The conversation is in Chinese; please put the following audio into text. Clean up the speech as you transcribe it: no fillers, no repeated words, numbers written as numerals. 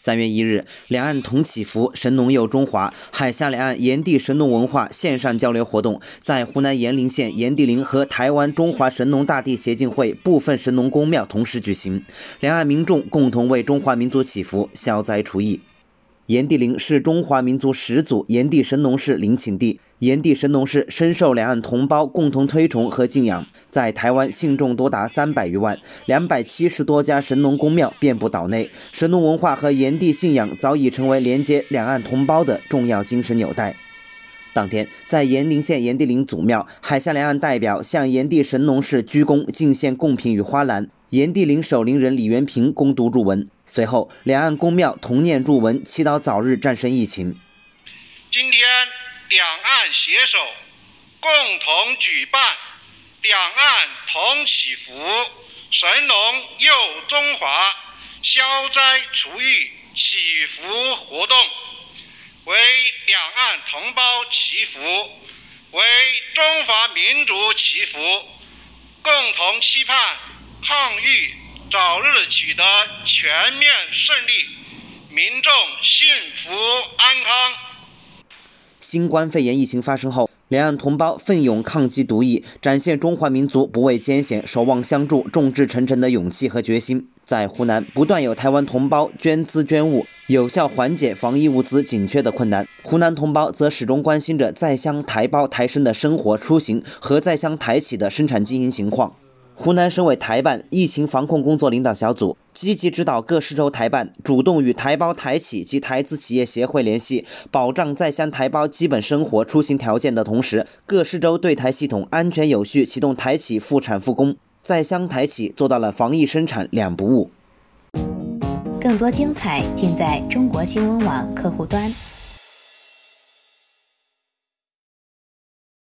3月1日，两岸同祈福，神农佑中华，海峡两岸炎帝神农文化线上交流活动在湖南延陵县炎帝陵和台湾中华神农大帝协进会部分神农公庙同时举行，两岸民众共同为中华民族祈福，消灾除疫。炎帝陵是中华民族始祖炎帝神农氏陵寝地，炎帝神农氏深受两岸同胞共同推崇和敬仰，在台湾信众多达300余万，270多家神农公庙遍布岛内，神农文化和炎帝信仰早已成为连接两岸同胞的重要精神纽带。当天，在延陵县炎帝陵祖庙，海峡两岸代表向炎帝神农氏鞠躬，敬献贡品与花篮。炎帝陵守陵人李元平恭读祝文，随后两岸公庙同念祝文，祈祷早日战胜疫情。 今天两岸携手共同举办两岸同祈福神农佑中华消灾除疫祈福活动，为两岸同胞祈福，为中华民族祈福，共同期盼抗疫早日取得全面胜利，民众幸福安康。 新冠肺炎疫情发生后，两岸同胞奋勇抗击毒疫，展现中华民族不畏艰险、守望相助、众志成城的勇气和决心。在湖南，不断有台湾同胞捐资捐物，有效缓解防疫物资紧缺的困难。湖南同胞则始终关心着在乡台胞台生的生活出行和在乡台企的生产经营情况。湖南省委台办疫情防控工作领导小组积极指导各市州台办主动与台胞台企及台资企业协会联系，保障在乡台胞基本生活出行条件的同时，各市州对台系统安全有序启动台企复产复工，在乡台企做到了防疫生产两不误。 更多精彩尽在中国新闻网客户端。